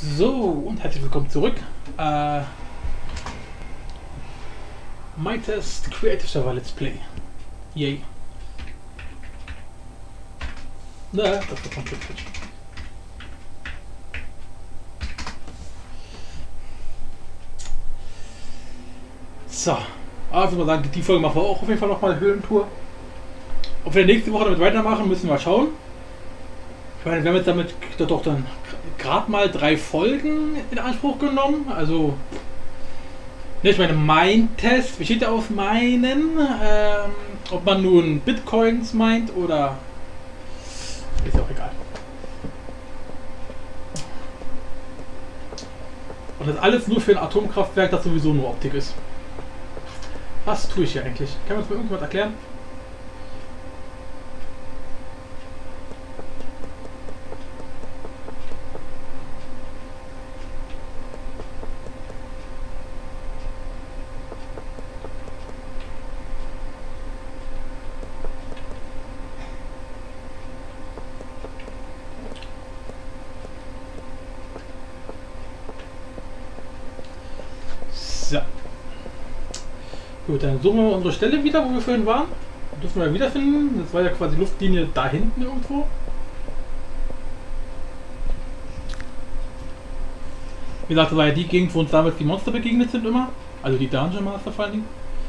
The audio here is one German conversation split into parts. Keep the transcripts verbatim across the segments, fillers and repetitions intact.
So, und herzlich willkommen zurück. Äh, MyTest Creative Server Let's Play. Yay. Na, das war komplett falsch. So, also mal sagen, die Folge machen wir auch auf jeden Fall nochmal Höhlentour. Ob wir nächste Woche damit weitermachen, müssen wir schauen. Ich meine, wir haben jetzt damit doch dann gerade mal drei Folgen in Anspruch genommen. Also, ne, ich meine, mein Test besteht ja aus meinen. Ähm, ob man nun Bitcoins meint oder. Ist ja auch egal. Und das alles nur für ein Atomkraftwerk, das sowieso nur Optik ist. Was tue ich hier eigentlich? Kann man das mir irgendjemand erklären? So. Gut, dann suchen wir mal unsere Stelle wieder, wo wir vorhin waren. Dürfen wir wiederfinden. Das war ja quasi Luftlinie da hinten irgendwo. Wie gesagt, das war ja die Gegend, wo uns damals die Monster begegnet sind immer. Also die Dungeon Master vor allen Dingen.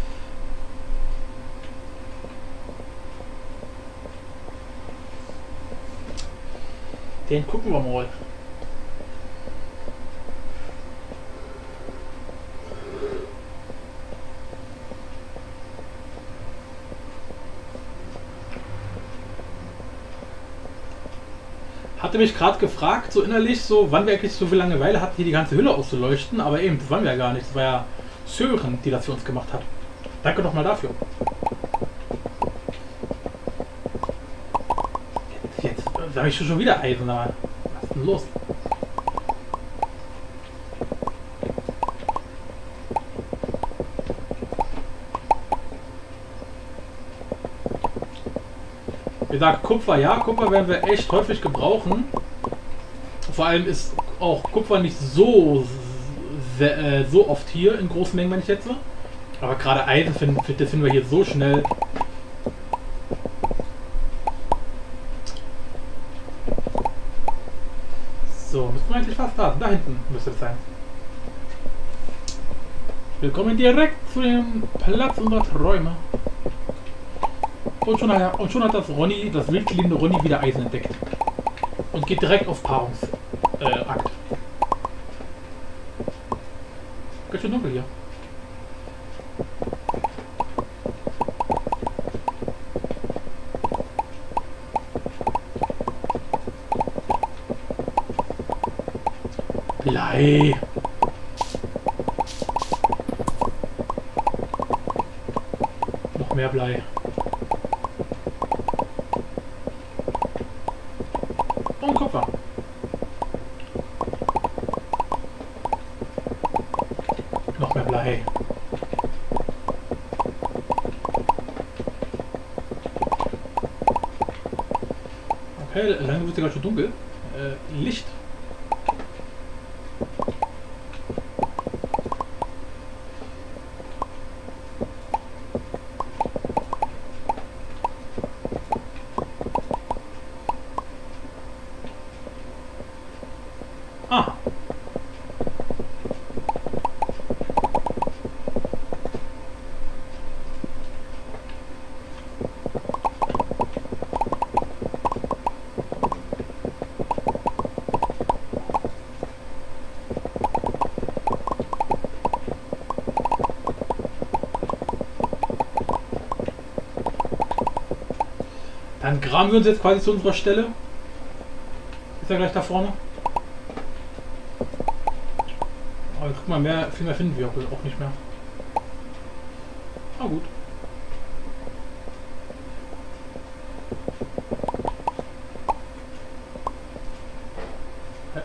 Den gucken wir mal. Hatte mich gerade gefragt, so innerlich, so wann wir eigentlich so viel Langeweile hatten, hier die ganze Hülle auszuleuchten, aber eben, das waren wir ja gar nicht. Das war ja Sören, die das für uns gemacht hat. Danke nochmal dafür. Jetzt, jetzt da habe ich schon wieder Eisen, aber was ist denn los? Wie gesagt, Kupfer, ja, Kupfer werden wir echt häufig gebrauchen. Vor allem ist auch Kupfer nicht so äh, so oft hier in großen Mengen, wenn ich jetzt. Aber gerade Eisen finden, das finden wir hier so schnell. So, müssen wir eigentlich fast da. Da hinten müsste es sein. Willkommen direkt zu dem Platz unserer Träume. Und schon, und schon hat das Ronny, das wildlebende Ronny, wieder Eisen entdeckt. Und geht direkt auf Paarungsakt. Äh, Ganz schön dunkel hier. Blei. Noch mehr Blei. Und Kupfer. Noch mehr Blei. Okay, lange wird es gerade schon dunkel. Äh, Licht. Ah. Dann graben wir uns jetzt quasi zu unserer Stelle. Ist ja gleich da vorne. Aber guck mal, mehr, viel mehr finden wir auch nicht mehr. Ah, gut. Hä?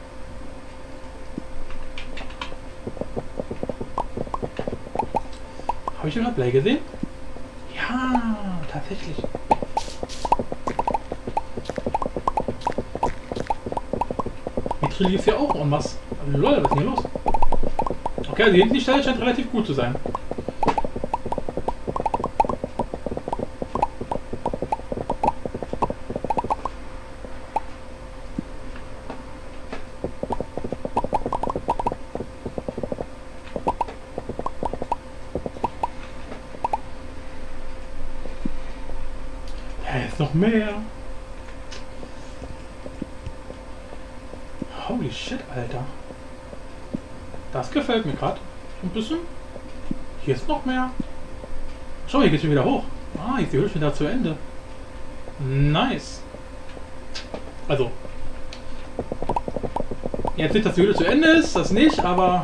Habe ich schon Blei gesehen? Ja, tatsächlich. Mithril ist ja auch en masse. Lol, was ist denn hier los? Okay, also hier hinten die Stelle scheint relativ gut zu sein. Ja, jetzt noch mehr. Holy shit, Alter. Das gefällt mir gerade. Ein bisschen. Hier ist noch mehr. Schau, hier geht's schon wieder hoch. Ah, hier ist die Höhle schon wieder zu Ende. Nice. Also. Jetzt nicht, dass die Höhle zu Ende ist, das nicht, aber...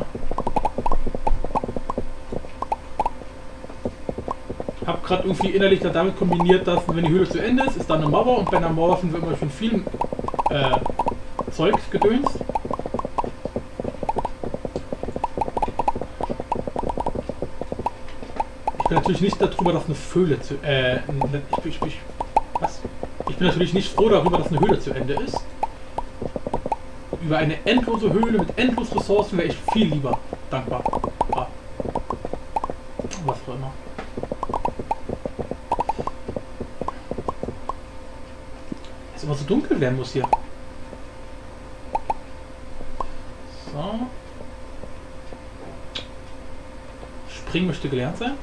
Hab gerade irgendwie innerlich damit kombiniert, dass wenn die Höhle zu Ende ist, ist dann eine Mauer und bei einer Mauer finden wir immer schon viel äh, Zeug, Gedöns. Ich bin natürlich nicht darüber, dass eine Höhle zu... Äh, ich, ich, ich, was? Ich bin natürlich nicht froh darüber, dass eine Höhle zu Ende ist. Über eine endlose Höhle mit endlos Ressourcen wäre ich viel lieber dankbar. Ah. Was auch immer. Es immer so dunkel werden muss hier. So. Springen möchte gelernt sein.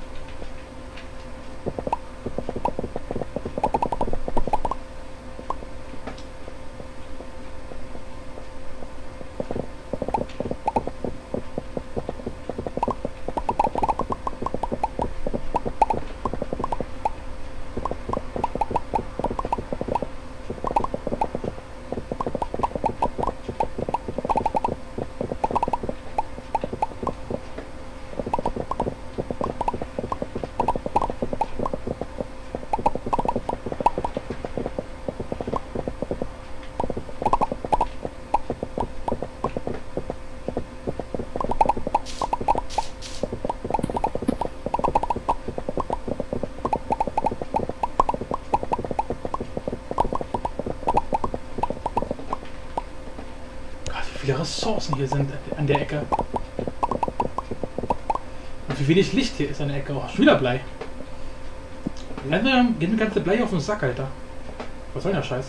Wie viele Ressourcen hier sind an der Ecke. Und wie wenig Licht hier ist an der Ecke. Oh, schon wieder Blei. Leider geht mir ganze Blei auf den Sack, Alter. Was soll denn der Scheiß?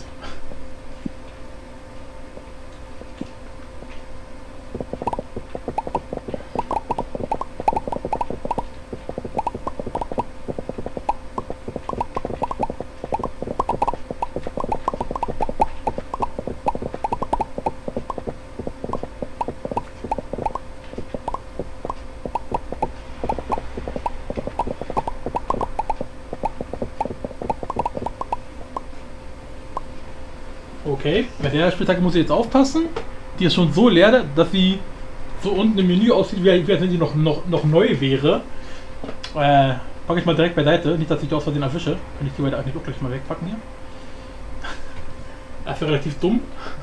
Okay, bei der Spieltag muss ich jetzt aufpassen. Die ist schon so leer, dass sie so unten im Menü aussieht, wie als wenn sie noch, noch, noch neu wäre. Äh, packe ich mal direkt beiseite, nicht dass ich die aus Versehen erwische. Kann ich die heute eigentlich auch gleich mal wegpacken hier. Das wäre relativ dumm.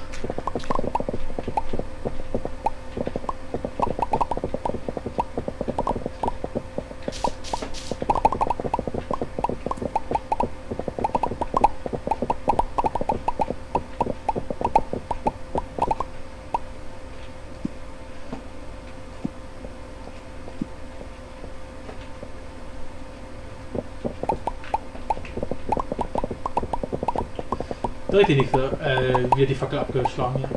Direkt die nächste, äh, wieder die Fackel abgeschlagen hier.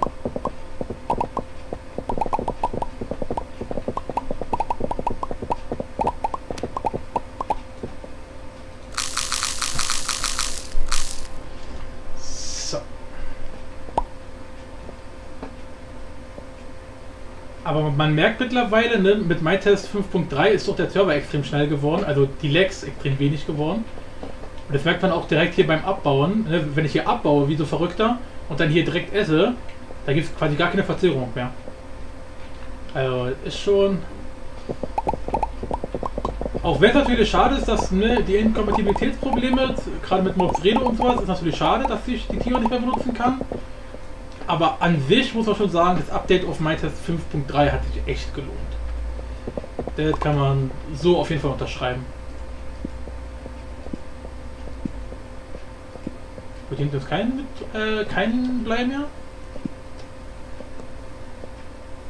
So. Aber man merkt mittlerweile, ne, mit MyTest fünf Punkt drei ist doch der Server extrem schnell geworden, also die Lags extrem wenig geworden. Und das merkt man auch direkt hier beim Abbauen. Ne? Wenn ich hier abbaue, wie so Verrückter, und dann hier direkt esse, da gibt es quasi gar keine Verzögerung mehr. Also ist schon... Auch wenn es natürlich schade ist, dass ne, die Inkompatibilitätsprobleme, gerade mit Mofredo und sowas, ist natürlich schade, dass ich die Tiere nicht mehr benutzen kann. Aber an sich muss man schon sagen, das Update auf MyTest fünf Punkt drei hat sich echt gelohnt. Das kann man so auf jeden Fall unterschreiben. Wird hinten jetzt kein, äh, kein Blei mehr?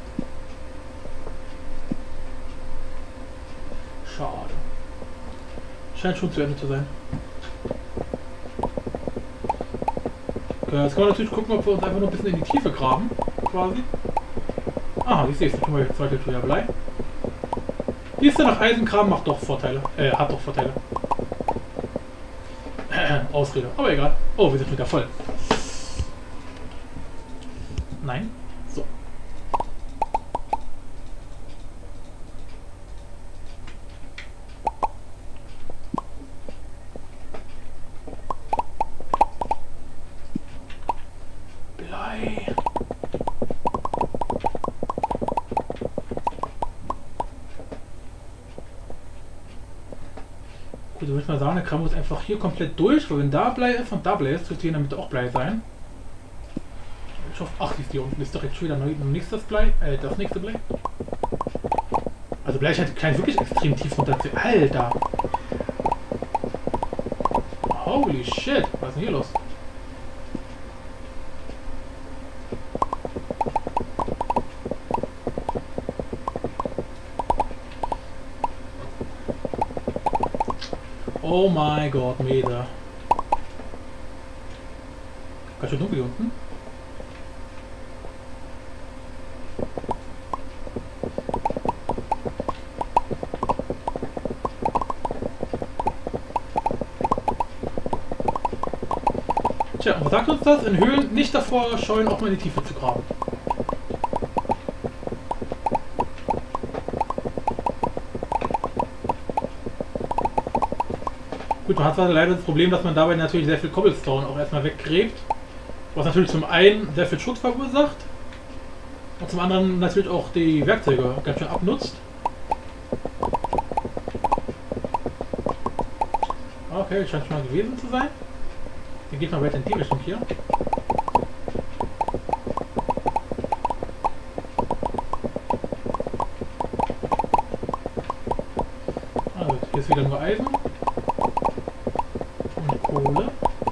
Schade. Scheint schon zu Ende zu sein. Okay, jetzt können wir natürlich gucken, ob wir uns einfach nur ein bisschen in die Tiefe graben. Quasi. Ah, ich sehe es. Dann können wir jetzt zweite Tür Blei. Die ist ja nach Eisengraben, macht doch Vorteile. Äh, hat doch Vorteile. Äh, Ausrede. Aber egal. Oh, wir sind wieder voll. Nein. So. Blei. Gut, würde ich mal sagen, der Kram muss einfach hier komplett durch, weil wenn da Blei ist und da Blei ist, wird hier in der Mitte auch Blei sein. Ich hoffe, ach, die unten ist direkt schon wieder nächstes Blei, äh, das nächste Blei. Also Blei scheint klein wirklich extrem tief runter zu. Alter! Holy shit! Was ist denn hier los? Oh mein Gott, Meter. Ganz schön dunkel hier unten. Tja, was sagt uns das? In Höhlen nicht davor scheuen, auch mal in die Tiefe zu graben. Gut, man hat zwar leider das Problem, dass man dabei natürlich sehr viel Cobblestone auch erstmal weggräbt. Was natürlich zum einen sehr viel Schutz verursacht. Und zum anderen natürlich auch die Werkzeuge ganz schön abnutzt. Okay, scheint schon mal gewesen zu sein. Dann geht mal weiter in die Richtung hier. Also, hier ist wieder nur Eisen. Und Kohle.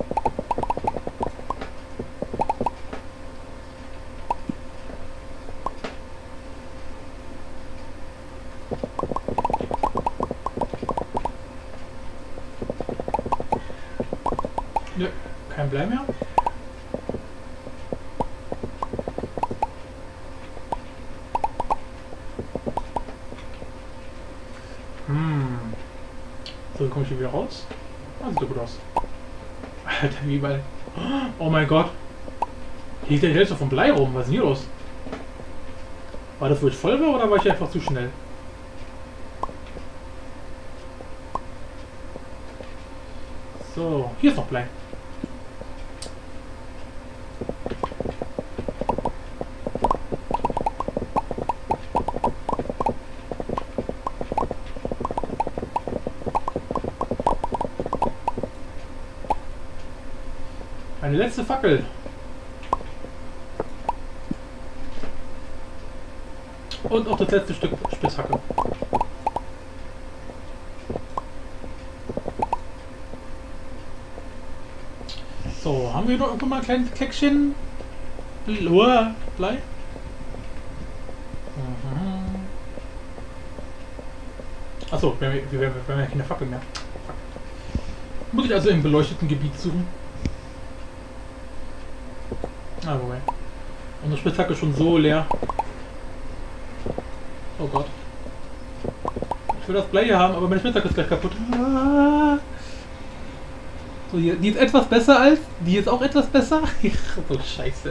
Nö, kein Blei mehr. Hm. So, wie komme ich hier wieder raus? Ah, sieht doch gut aus. Alter, wie bei. Oh mein Gott. Hier liegt ja die Hälfte vom Blei rum. Was ist denn hier los? War das, wo ich voll war, oder war ich einfach zu schnell? So, hier ist noch Blei. Eine letzte Fackel. Und auch das letzte Stück Spitzhacke. So, haben wir noch irgendwo mal ein kleines Kleckchen Blei? Mhm. Achso, wir, wir, wir, wir haben ja keine Fackel mehr. Fuck. Muss ich also im beleuchteten Gebiet suchen? Ah, wobei. Unsere Spitzhacke ist schon so leer. Oh Gott. Ich will das Blei hier haben, aber meine Spitzhacke ist gleich kaputt. Ah. So, hier, die ist etwas besser als. Die ist auch etwas besser. So scheiße.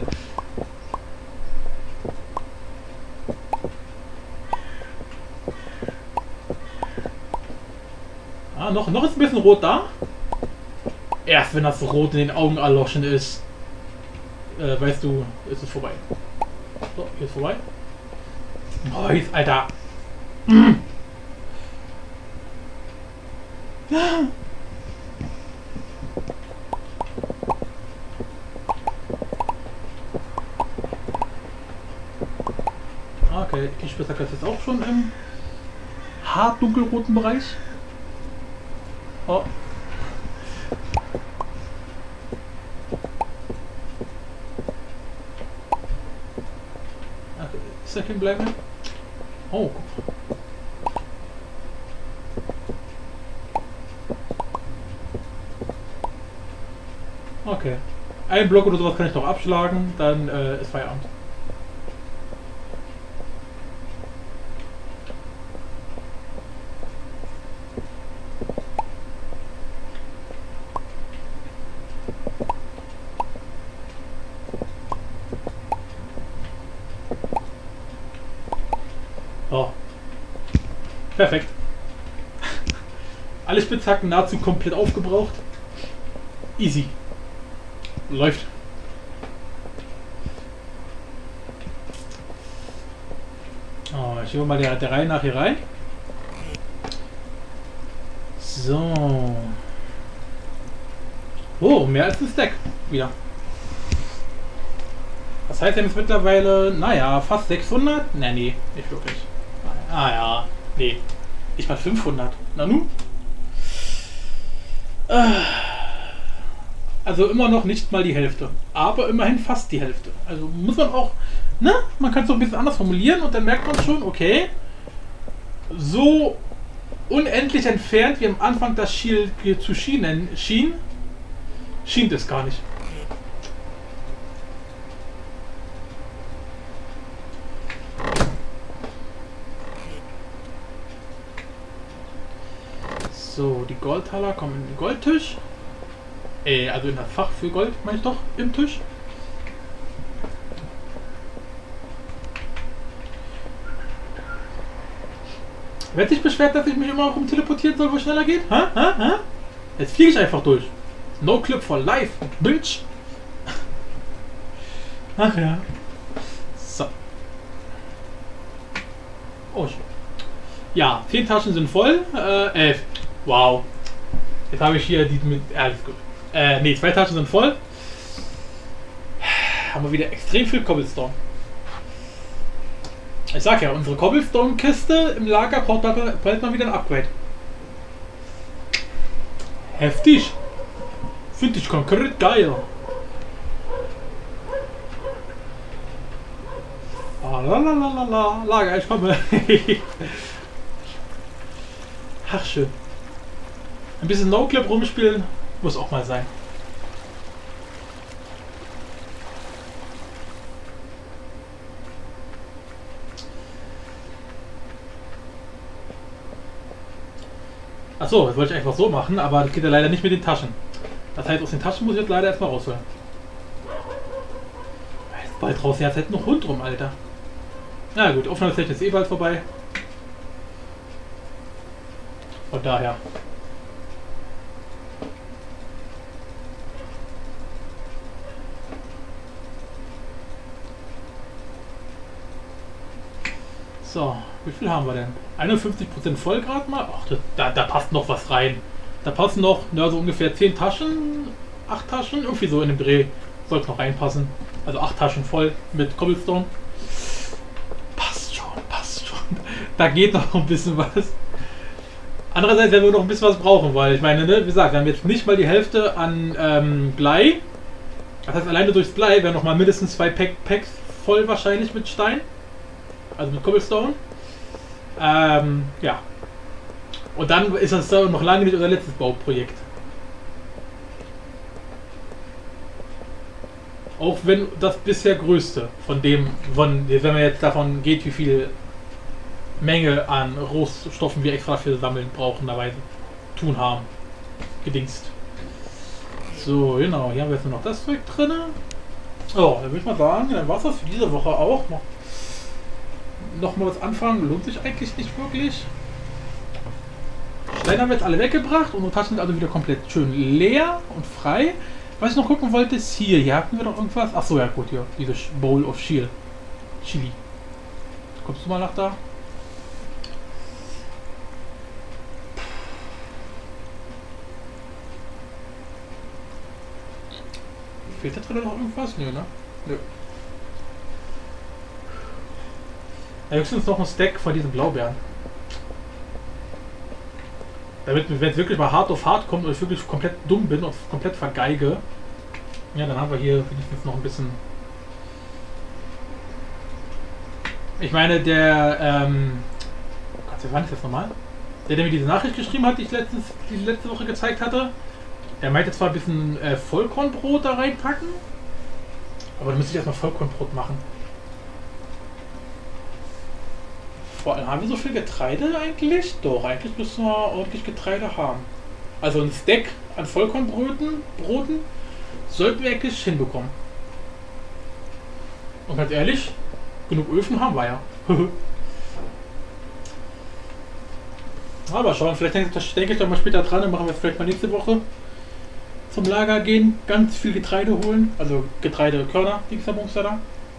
Ah, noch, noch ist ein bisschen rot da. Erst wenn das Rot in den Augen erloschen ist, äh, weißt du, ist es vorbei. So, hier ist vorbei. Oh, jetzt, Alter. Mm. Okay, die Spitzhacke ist jetzt auch schon im hart dunkelroten Bereich. Oh. Okay, ist da kein Blei mehr? Oh, guck. Okay. Ein Block oder sowas kann ich noch abschlagen, dann äh, ist Feierabend. Oh. Perfekt. Alle Spitzhacken nahezu komplett aufgebraucht. Easy. Läuft. Oh, ich hole mal der, der Reihe nach hier rein. So. Oh, mehr als ein Stack. Wieder. Das heißt, wir haben jetzt mittlerweile, naja, fast sechshundert. Ne, nee, nicht wirklich. Ah ja, nee. Nicht mal fünfhundert. Na nu? Also immer noch nicht mal die Hälfte. Aber immerhin fast die Hälfte. Also muss man auch, ne? Man kann es so ein bisschen anders formulieren und dann merkt man schon, okay, so unendlich entfernt wie am Anfang das Shield zu schienen schien, schien es gar nicht. So, die Goldtaler kommen in den Goldtisch. Äh, also in das Fach für Gold, meine ich doch, im Tisch. Wer sich beschwert, dass ich mich immer rum teleportieren soll, wo es schneller geht? Ha? Ha? Ha? Jetzt fliege ich einfach durch. No Clip for life, Bitch. Ach ja. So. Oh, ja, zehn Taschen sind voll. Äh, elf. Wow. Jetzt habe ich hier die mit. Alles gut. Äh, ne, zwei Taschen sind voll. Haben wir wieder extrem viel Cobblestone. Ich sag ja, unsere Cobblestone-Kiste im Lager braucht bald mal wieder ein Upgrade. Heftig. Finde ich konkret geil. Ah, la la la la la. Lager, ich komme. Ach, schön. Ein bisschen No-Clip rumspielen muss auch mal sein. Achso, das wollte ich einfach so machen, aber das geht ja leider nicht mit den Taschen. Das heißt, aus den Taschen muss ich jetzt leider erstmal rausholen. Jetzt bald draußen, jetzt hält noch Hund rum, Alter. Na gut, Aufnahmezeit ist eh bald vorbei. Von daher. So, wie viel haben wir denn? einundfünfzig Prozent voll gerade mal. Ach, das, da, da passt noch was rein. Da passen noch ja, so ungefähr zehn Taschen, acht Taschen, irgendwie so in dem Dreh soll es noch reinpassen. Also acht Taschen voll mit Cobblestone. Passt schon, passt schon. Da geht noch ein bisschen was. Andererseits werden wir noch ein bisschen was brauchen, weil ich meine, ne, wie gesagt, wir haben jetzt nicht mal die Hälfte an ähm, Blei. Das heißt, alleine durchs Blei wären noch mal mindestens zwei Pack Packs voll wahrscheinlich mit Stein. Also mit Cobblestone. Ähm, ja. Und dann ist das noch lange nicht unser letztes Bauprojekt. Auch wenn das bisher größte von dem, von, wenn man jetzt davon geht, wie viel Menge an Rohstoffen wir extra für Sammeln brauchen, dabei tun haben. Gedingst. So, genau. Hier haben wir jetzt nur noch das Zeug drin. Oh, dann würde ich mal sagen, dann war es das für diese Woche auch. Noch, noch mal was anfangen, lohnt sich eigentlich nicht wirklich. Steine haben wir jetzt alle weggebracht. Unsere Taschen sind also wieder komplett schön leer und frei. Was ich noch gucken wollte, ist hier. Hier hatten wir doch irgendwas. Achso, ja gut, hier. Diese Bowl of Chili. Chili. Kommst du mal nach da? Fehlt da drin noch irgendwas? Nö, ne? Nö. Ja, höchstens noch ein Stack von diesen Blaubeeren. Damit, wenn es wirklich mal hart auf hart kommt und ich wirklich komplett dumm bin und komplett vergeige, ja, dann haben wir hier wenigstens noch ein bisschen. Ich meine, der, ähm, oh Gott, wer war das jetzt nochmal? Der, der mir diese Nachricht geschrieben hat, die ich letztens, die letzte Woche gezeigt hatte, Er meinte zwar ein bisschen äh, Vollkornbrot da reinpacken, aber dann müsste ich erstmal Vollkornbrot machen. Vor allem haben wir so viel Getreide eigentlich? Doch, eigentlich müssen wir ordentlich Getreide haben. Also ein Stack an Vollkornbroten Broten sollten wir eigentlich hinbekommen. Und ganz ehrlich, genug Öfen haben wir ja. Aber schauen, vielleicht denke ich, denke ich doch mal später dran, dann machen wir es vielleicht mal nächste Woche zum Lager gehen, ganz viel Getreide holen, also Getreidekörner, die da.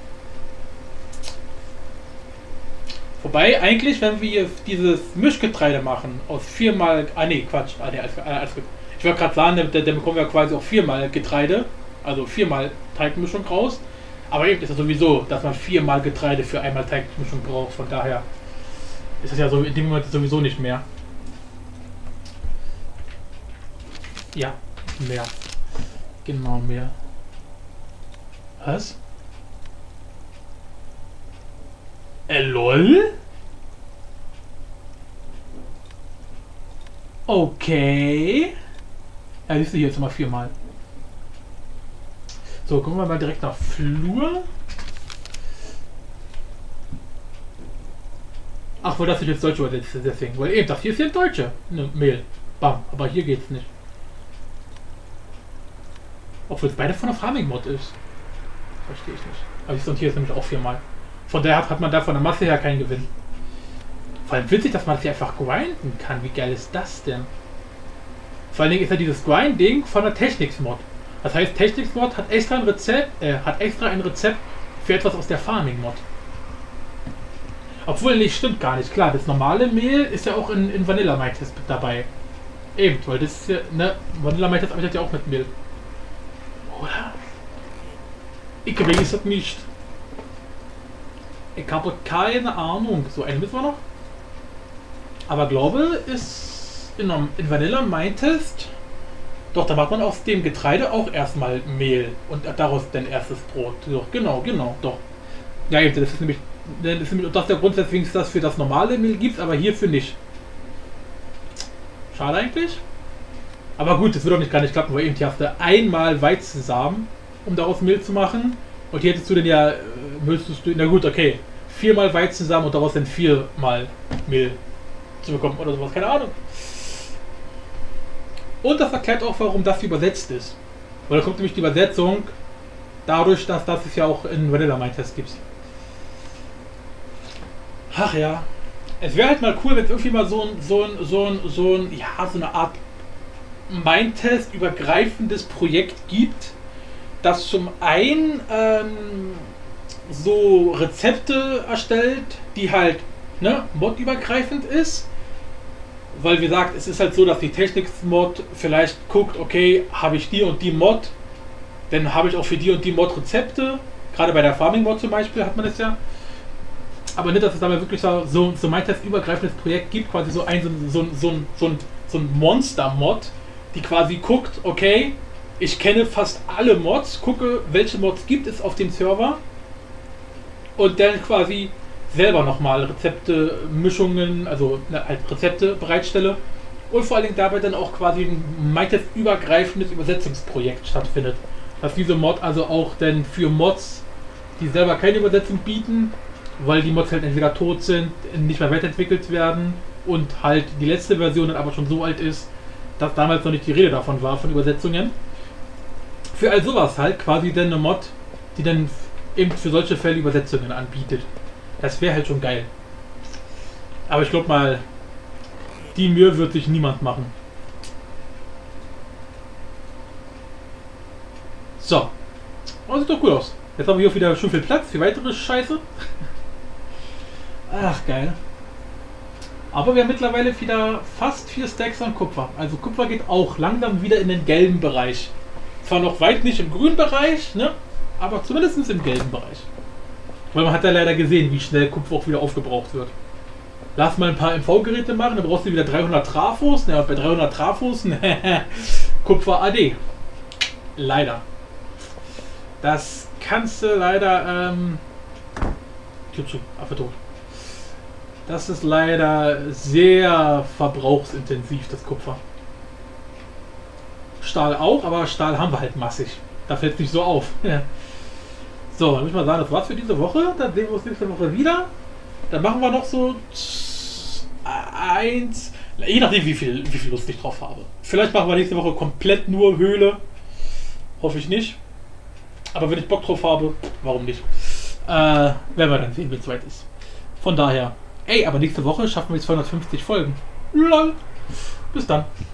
Wobei eigentlich, wenn wir dieses Mischgetreide machen, aus viermal, ah ne, Quatsch, ah, nee, alles, alles gut. Ich wollte gerade sagen, dann bekommen wir quasi auch viermal Getreide, also viermal Teigmischung raus. Aber eben ist es sowieso, dass man viermal Getreide für einmal Teigmischung braucht, von daher ist es ja so in dem Moment sowieso nicht mehr. Ja, mehr. Genau, mehr. Was? Äh, lol? Okay. Ja, siehst du hier jetzt mal viermal. So, gucken wir mal direkt nach Flur. Ach, weil das ist jetzt Deutsche übersetzt, deswegen. Weil eben, das hier ist ja Deutsche. Ne, Mail. Bam, aber hier geht's nicht. Obwohl es beide von der Farming-Mod ist. Verstehe ich nicht. Aber ich hier ist nämlich auch viermal. Von daher hat, hat man da von der Masse her keinen Gewinn. Vor allem witzig, dass man das hier einfach grinden kann. Wie geil ist das denn? Vor allen Dingen ist ja dieses Grinding von der Technics-Mod. Das heißt, Technics-Mod hat extra ein Rezept, äh, hat extra ein Rezept für etwas aus der Farming-Mod. Obwohl, nicht, stimmt gar nicht. Klar, das normale Mehl ist ja auch in, in Vanilla Mytest mit dabei. Eben, weil das ist ja, ne, Vanilla Mytest arbeitet ja auch mit Mehl. Oder? Ich weiß es nicht. Ich habe keine Ahnung. So, einen müssen wir noch. Aber glaube, ist in, in Vanilla Mytest. Doch, da macht man aus dem Getreide auch erstmal Mehl und daraus dann erstes Brot. Doch, genau, genau, doch. Ja, das ist nämlich, das ist nämlich das ist der Grund, weswegen es das für das normale Mehl gibt, aber hierfür nicht. Schade eigentlich. Aber gut, das wird auch nicht gar nicht klappen, weil eben hier hast du einmal Weizensamen, um daraus Mehl zu machen. Und hier hättest du dann ja, müsstest du, na gut, okay, viermal Weizensamen und daraus dann viermal Mehl zu bekommen oder sowas, keine Ahnung. Und das erklärt auch, warum das übersetzt ist. Weil da kommt nämlich die Übersetzung dadurch, dass das es ja auch in Vanilla Mytest gibt. Ach ja. Es wäre halt mal cool, wenn es irgendwie mal so ein, so ein, so ein, so ein, ja, so eine Art Mytest übergreifendes Projekt gibt, das zum einen ähm, so Rezepte erstellt, die halt, ne, modübergreifend ist. Weil wie gesagt, es ist halt so, dass die Technics-Mod vielleicht guckt, okay, habe ich die und die Mod, dann habe ich auch für die und die Mod Rezepte. Gerade bei der Farming-Mod zum Beispiel hat man das ja. Aber nicht, dass es dabei wirklich so, so, so Mytest-übergreifendes Projekt gibt, quasi so ein, so, so, so, so, so ein Monster-Mod, die quasi guckt, okay, ich kenne fast alle Mods, gucke, welche Mods gibt es auf dem Server und dann quasi selber nochmal Rezepte, Mischungen, also ne, halt Rezepte bereitstelle und vor allen Dingen dabei dann auch quasi ein Mytest-übergreifendes Übersetzungsprojekt stattfindet. Dass diese Mod also auch dann für Mods, die selber keine Übersetzung bieten, weil die Mods halt entweder tot sind, nicht mehr weiterentwickelt werden und halt die letzte Version dann aber schon so alt ist, dass damals noch nicht die Rede davon war, von Übersetzungen. Für all sowas halt quasi dann eine Mod, die dann eben für solche Fälle Übersetzungen anbietet. Das wäre halt schon geil. Aber ich glaube mal, die Mühe wird sich niemand machen. So. Oh, sieht doch gut aus. Jetzt haben wir hier wieder schon viel Platz für weitere Scheiße. Ach, geil. Aber wir haben mittlerweile wieder fast vier Stacks an Kupfer. Also Kupfer geht auch langsam wieder in den gelben Bereich. Zwar noch weit nicht im grünen Bereich, ne? Aber zumindest im gelben Bereich. Weil man hat ja leider gesehen, wie schnell Kupfer auch wieder aufgebraucht wird. Lass mal ein paar M V-Geräte machen, dann brauchst du wieder dreihundert Trafos. Ja, bei dreihundert Trafos, Kupfer A D. Leider. Das kannst du leider, ähm... Tür zu, Affe tot. Das ist leider sehr verbrauchsintensiv, das Kupfer. Stahl auch, aber Stahl haben wir halt massig. Da fällt es nicht so auf. Ja. So, dann würde ich mal sagen, das war's für diese Woche. Dann sehen wir uns nächste Woche wieder. Dann machen wir noch so eins, je nachdem wie viel, wie viel Lust ich drauf habe. Vielleicht machen wir nächste Woche komplett nur Höhle. Hoffe ich nicht. Aber wenn ich Bock drauf habe, warum nicht? Äh, werden wir dann sehen, wie es weit ist. Von daher, ey, aber nächste Woche schaffen wir jetzt zweihundertfünfzig Folgen. Lol. Bis dann.